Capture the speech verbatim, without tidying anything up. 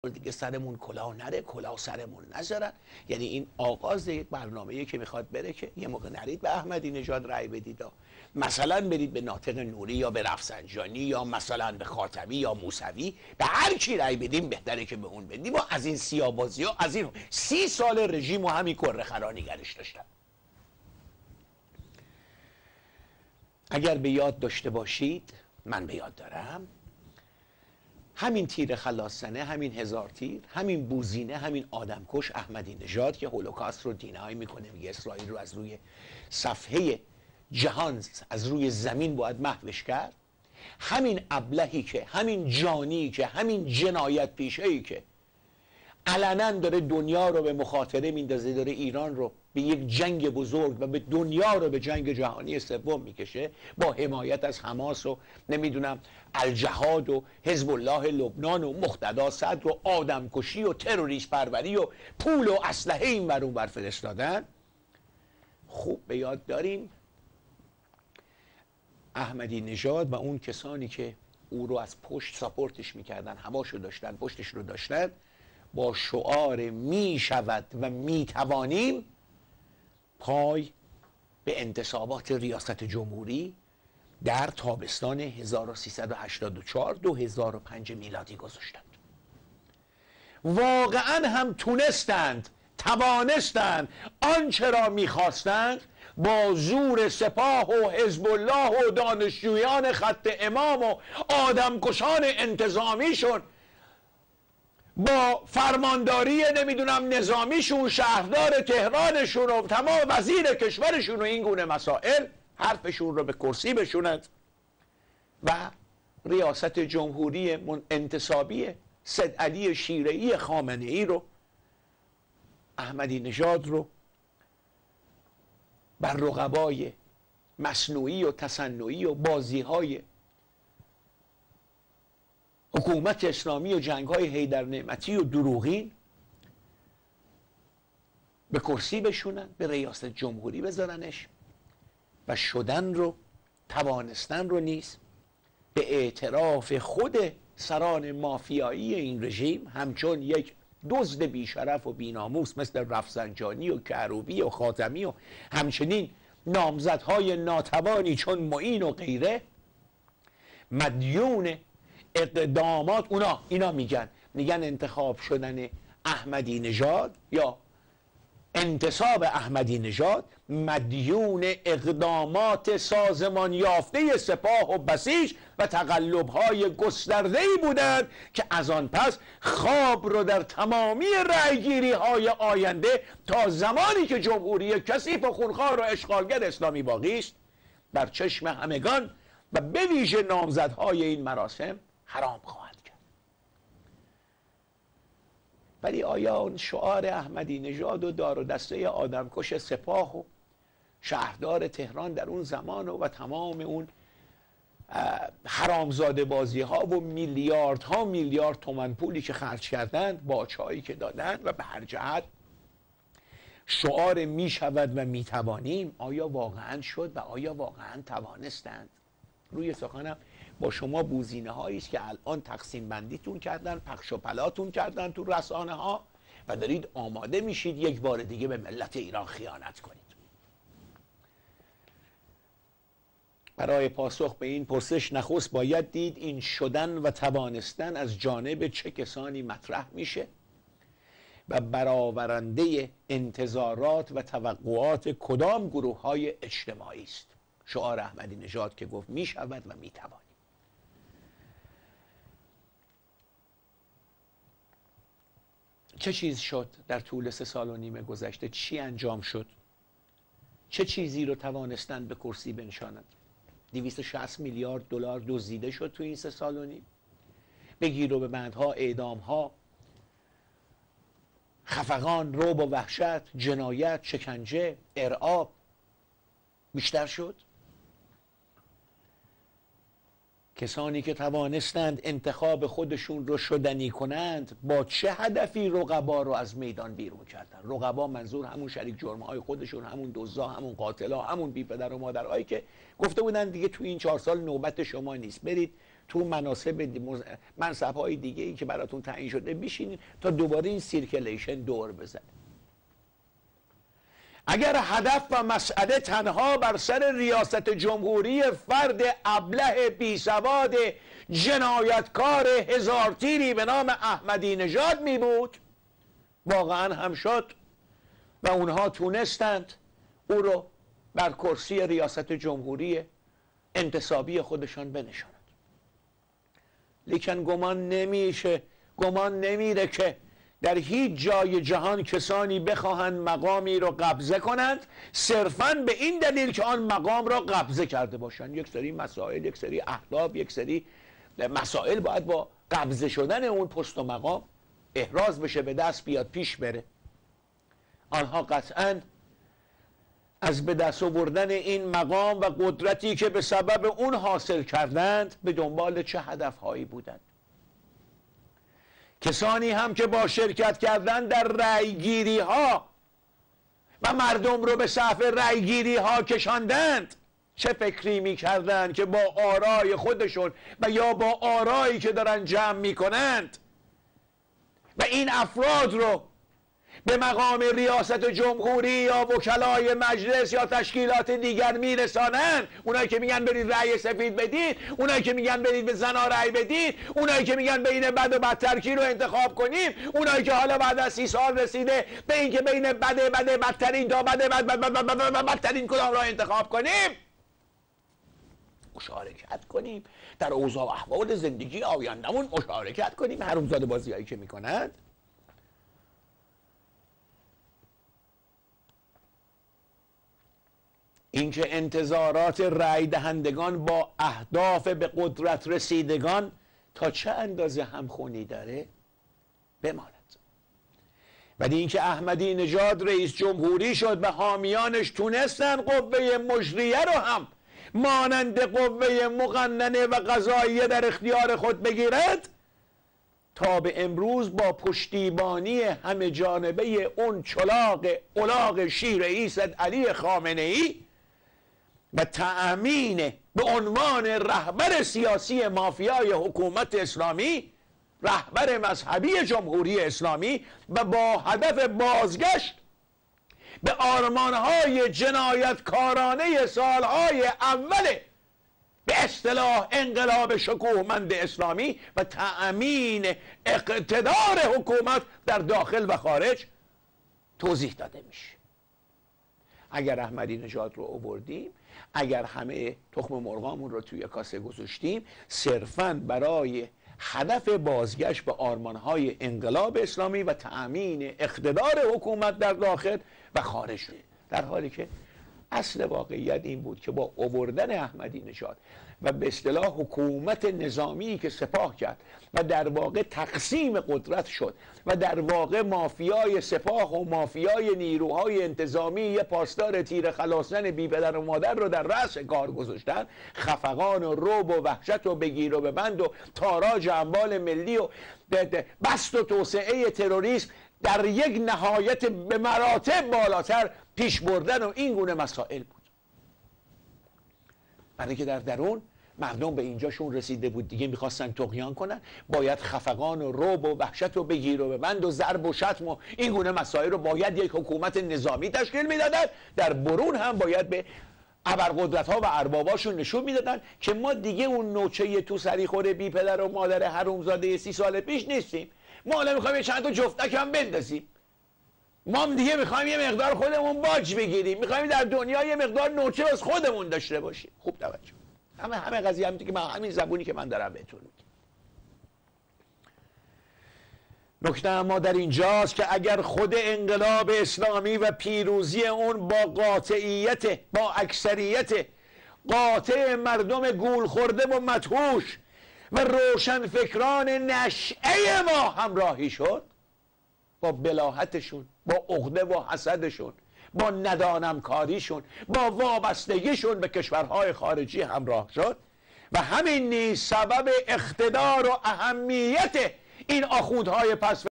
دیگه سرمون کلاه نره، کلاه سرمون نذارن. یعنی این آغاز یک برنامه‌ای که میخواد بره که یه موقع نرید به احمدی نژاد رأی بدید، مثلا برید به ناطق نوری یا به رفسنجانی یا مثلا به خاتمی یا موسوی، به هر کی رأی بدیم بهتره که به اون بدیم. و از این سیاه‌بازی ها، از این سی سال رژیم و همین کره خرا نگرش داشتن. اگر به یاد داشته باشید، من به یاد دارم، همین تیر خلاصنه، همین هزار تیر، همین بوزینه، همین آدمکش احمدی نژاد که هولوکاست رو دینای میکنه، میگه اسرائیل رو از روی صفحه جهان، از روی زمین باید محوش کرد، همین ابلهی که، همین جانی که، همین جنایت پیشه‌ای که علنا داره دنیا رو به مخاطره میندازه، داره ایران رو به یک جنگ بزرگ و به دنیا رو به جنگ جهانی سوم میکشه، با حمایت از حماس و نمیدونم الجهاد و حزب الله لبنان و مقتدا صدر و آدمکشی و تروریست پروری و پول و اسلحه این ور اون ور فرستادن. خوب به یاد داریم احمدی نژاد و اون کسانی که او رو از پشت ساپورتش میکردن، هواشو داشتن، پشتش رو داشتن، با شعار می شود و می توانیم پای به انتصابات ریاست جمهوری در تابستان هزار و سیصد و هشتاد و چهار دو هزار و پنج میلادی گذاشتند. واقعا هم تونستند، توانستند آنچه را میخواستند با زور سپاه و حزب الله و دانشجویان خط امام و آدمکشان انتظامیشون، با فرمانداری نمیدونم نظامیشون، شهردار تهرانشون و تمام وزیر کشورشون و این گونه مسائل، حرفشون رو به کرسی بشونند و ریاست جمهوری انتصابی سید علی شیره‌ای خامنه‌ای رو، احمدی نژاد رو بر رقبای مصنوعی و تصنعی و بازی‌های حکومت اسلامی و جنگ‌های حیدر نعمتی و دروغین به کرسی بشونن، به ریاست جمهوری بذارنش و شدن رو، توانستن رو نیز به اعتراف خود سران مافیایی این رژیم همچون یک دزد بیشرف و بیناموس مثل رفسنجانی و کروبی و خاتمی و همچنین نامزدهای ناتوانی چون معین و غیره مدیون اقدامات اونا اینا میگن میگن انتخاب شدن احمدی نژاد یا انتصاب احمدی نژاد مدیون اقدامات سازمان یافته سپاه و بسیج و تقلب‌های گسترده‌ای بودند که از آن پس خواب رو در تمامی رأیگیری‌های آینده تا زمانی که جمهوری کثیف و خونخوار و اشغالگر اسلامی باقی است بر چشم همگان و به ویژه نامزدهای این مراسم حرام خواهد کرد. ولی آیا اون شعار احمدی نژاد و دار و دسته آدمکش سپاه و شهردار تهران در اون زمان و, و تمام اون حرامزاده بازی ها و میلیاردها میلیارد تومن پولی که خرج کردند، باج‌هایی که دادند و به هر جهت شعار می شود و می توانیم، آیا واقعا شد و آیا واقعا توانستند؟ روی سخنم با شما بوزینه هایی است که الان تقسیم بندیتون کردن، پخش و پلاتون کردن تو رسانه ها و دارید آماده میشید یک بار دیگه به ملت ایران خیانت کنید. برای پاسخ به این پرسش نخست باید دید این شدن و توانستن از جانب چه کسانی مطرح میشه و برآورنده انتظارات و توقعات کدام گروه های اجتماعی است. شعار احمدی نژاد که گفت می شود و می توانیم. چه چیز شد در طول سه سال و نیم گذشته؟ چی انجام شد؟ چه چیزی رو توانستند به کرسی بنشانند؟ دویست و شصت میلیارد دلار دزدیده شد تو این سه سال و نیم. بگیر و ببندها، اعدامها، خفقان، رعب و وحشت، جنایت، شکنجه، ارعاب بیشتر شد. کسانی که توانستند انتخاب خودشون رو شدنی کنند با چه هدفی رقبا رو از میدان بیرون کردن؟ رقبا منظور همون شریک جرم‌های خودشون، همون دزدا، همون قاتلا، همون بی پدر و مادرهایی که گفته بودن دیگه تو این چهار سال نوبت شما نیست، برید تو مناسب منصب‌های دیگه ای که براتون تعیین شده بشینید تا دوباره این سیرکلیشن دور بزنه. اگر هدف و مسئله تنها بر سر ریاست جمهوری فرد ابله بیسواد جنایتکار هزار تیری به نام احمدی نژاد می بود، واقعا هم شد و اونها تونستند او رو بر کرسی ریاست جمهوری انتصابی خودشان بنشانند. لیکن گمان نمیشه، گمان نمیره که در هیچ جای جهان کسانی بخواهند مقامی رو قبضه کنند صرفاً به این دلیل که آن مقام را قبضه کرده باشند. یک سری مسائل، یک سری اهداف، یک سری مسائل باید با قبضه شدن اون پست و مقام احراز بشه، به دست بیاد، پیش بره. آنها قطعاً از به دست آوردن این مقام و قدرتی که به سبب اون حاصل کردند به دنبال چه هدفهایی بودند. کسانی هم که با شرکت کردن در رأیگیری ها و مردم رو به صف رأیگیری ها کشاندند، چه فکری میکردند که با آرای خودشون و یا با آرایی که دارن جمع میکنند و این افراد رو به مقام ریاست جمهوری یا وکلای مجلس یا تشکیلات دیگر میرسانند. اونایی که میگن برید رأی سفید بدید، اونایی که میگن برید به زنا رأی بدید، اونایی که میگن بین بد و بدتر کی رو انتخاب کنیم، اونایی که حالا بعد از سی سال رسیده به این که بین بد بد بدترین تا بد بد بد بد بد بد بدترین کدام را انتخاب کنیم، مشارکت کنیم در اوضاع و احوال زندگی آیندهمون، مشارکت کنیم. حرومزاده بازیایی که میکنند. اینکه انتظارات رای دهندگان با اهداف به قدرت رسیدگان تا چه اندازه همخونی داره بماند. ولی اینکه احمدی نژاد رئیس جمهوری شد و حامیانش تونستن قوه مجریه رو هم مانند قوه مقننه و قضاییه در اختیار خود بگیرد، تا به امروز با پشتیبانی همه جانبه اون چلاق الاغ شیر عیسی علی خامنه ای و تأمین به عنوان رهبر سیاسی مافیای حکومت اسلامی، رهبر مذهبی جمهوری اسلامی، و با هدف بازگشت به آرمانهای جنایتکارانه سالهای اول به اصطلاح انقلاب شکوهمند اسلامی و تأمین اقتدار حکومت در داخل و خارج توضیح داده میشه. اگر احمدی نژاد رو آوردیم، اگر همه تخم مرغامون رو توی کاسه گذاشتیم صرفاً برای هدف بازگشت به آرمانهای انقلاب اسلامی و تأمین اقتدار حکومت در داخل و خارج، در حالی که اصل واقعیت این بود که با آوردن احمدی نژاد و به اصطلاح حکومت نظامی که سپاه کرد و در واقع تقسیم قدرت شد و در واقع مافیای سپاه و مافیای نیروهای انتظامی یه پاسدار تیر خلاصن بی پدر و مادر رو در رأس کار گذاشتن، خفقان و رعب و وحشت و بگیر و ببند و تاراج اموال ملی و بسط و توسعه تروریسم در یک نهایت به مراتب بالاتر پیش بردن و این گونه مسائل بود. برای که در درون مردم به اینجاشون رسیده بود دیگه میخواستن طغیان کنن، باید خفقان و رعب و وحشت و بگیر و ببند و ضرب و شتم و این گونه مسائل رو باید یک حکومت نظامی تشکیل میدادن. در برون هم باید به ابرقدرت ها و ارباباشون نشون میدادن که ما دیگه اون نوچه تو سری خوره بی پدر و مادر حرومزاده سی سال پیش نیستیم. ما حالا میخوایم یه چند تا جفتک هم بندازیم. ما دیگه میخوایم یه مقدار خودمون باج بگیریم، میخوایم در دنیا یه مقدار نوچه از خودمون داشته باشیم. خوب توجه، همه همه قضیه همین که من همین زبونی که من دارم بهتون میگم. نکته اما در اینجاست که اگر خود انقلاب اسلامی و پیروزی اون با قاطعیت، با اکثریت قاطع مردم گول خورده و مدهوش و روشنفکران نشئه ما همراهی شد، با بلاهتشون، با عقده و حسدشون، با ندانم کاریشون، با وابستگیشون به کشورهای خارجی همراه شد و همین نیز سبب اقتدار و اهمیت این آخوندهای پس